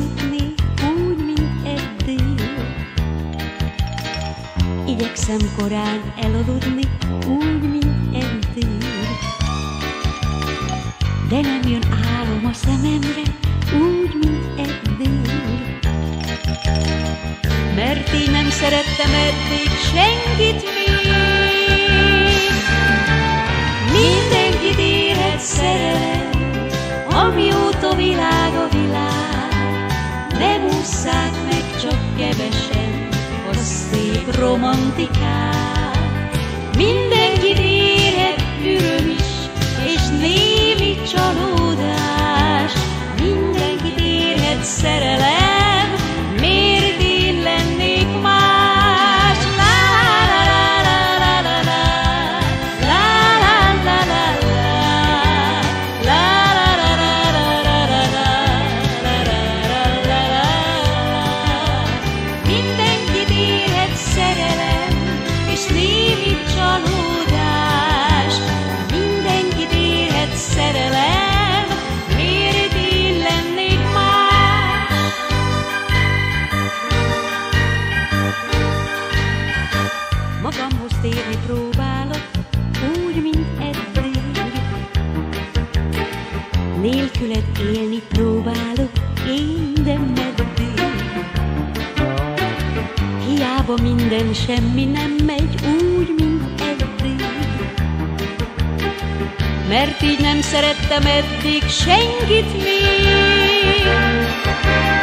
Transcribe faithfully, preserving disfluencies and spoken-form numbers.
jutni úgy, mint eddig. Igyekszem korán elaludni úgy, mint eddig. De nem jön álom a szememre úgy, mint eddig. Mert így nem szerettem eddig senkit még. Mindenkit érhet szerelem, amióta világ a világ. Nem ússzák meg csak kevesen a szép romantikát. Mindenkit érhet öröm is, és némi csalódás. Mindenkit érhet szerelem, miért én lennék más? La la la la la la la la la la la la la la. Mindenkit érhet szerelem, és némi csalódás. Mindenkit érhet szerelem, miért én lennék más? Magamhoz térni próbálok, úgy, mint eddig. Nélküled élni próbálok, én, de meddig? Hiába minden semmi nem megy úgy, mint eddig. Mert így nem szerettem eddig senkit még.